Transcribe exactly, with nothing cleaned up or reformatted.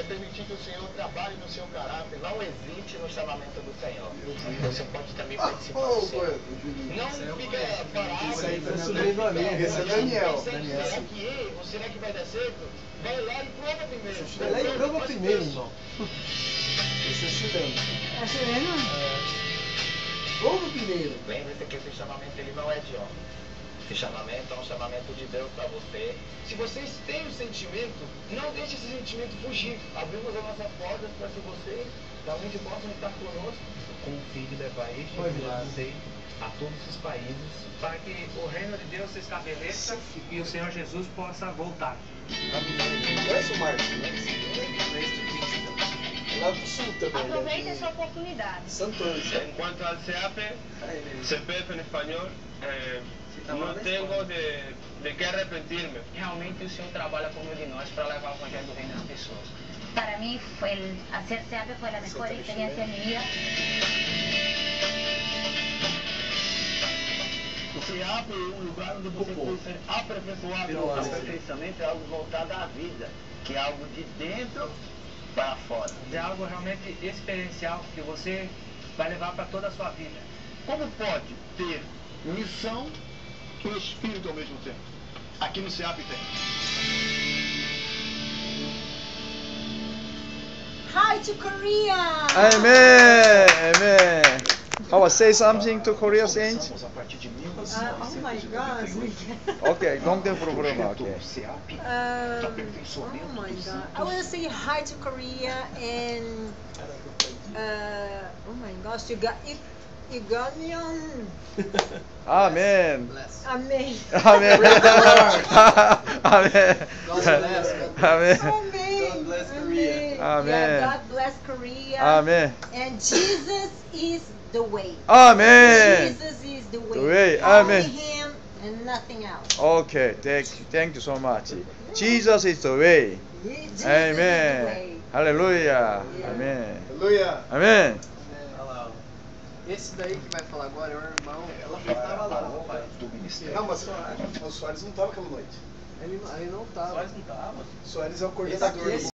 permitir que o Senhor trabalhe no seu caráter. Não hesite no chamamento do Senhor. Você pode também participar do Senhor. Não fica parado. Isso aí tá subindo ali. Esse é Daniel. Será que ei, ou será que vai dar certo? Vai lá e prova primeiro. Vai lá e prova primeiro, irmão. Esse é chileno. É chileno? É. Prova primeiro. Lembre-se que esse chamamento ele não é de homem. Esse chamamento é um chamamento de Deus para você. Se vocês têm o sentimento, não deixe esse sentimento fugir. Abrimos as nossas portas para que vocês realmente possam estar conosco. Com o filho levar este aceito a todos os países, para que o reino de Deus se estabeleça e o Senhor Jesus possa voltar. Conhece o Marcos, né? Lá do sul também. Aproveite essa oportunidade. Santos. En cuanto al C A P, C P F en español, eh, no tengo de, de que arrepentirme. Realmente o Senhor trabalha por meio de nós para levar o evangelho do reino às pessoas. Para mí fue el, hacer C A P fue la mejor experiencia en mi vida. O C A P é um lugar onde você pode ser aperfeiçoado. O aperfeiçoamento é algo voltado à vida, que é algo de dentro para fora. É algo realmente experiencial que você vai levar para toda a sua vida. Como pode ter missão e espírito ao mesmo tempo? Aqui no C A P tem. Hi to Korea! Amen, amen. How about say something to Korea saints? Uh, oh my God! Okay, não tem problema. Okay. Um, oh my God! I want to say hi to Korea and uh, oh my gosh, you got it. You got me on. Amen. Amen. Amen. Amen. Amen. Amen. bless Korea. Amen. Yeah, God bless Korea. Amen. And Jesus is the way. Amen. Jesus is the way. The way. Only Amen. Him and nothing else. Okay, thank you, thank you so much. Jesus is the way. Jesus is the Amen. way. Hallelujah. Yeah. Amen. Aleluia. Amen. Esse daí que vai falar agora é o irmão. Ela estava lá. Não, mas o Soares não estava aquela noite. Ele, ele não tava. Soares é o coordenador.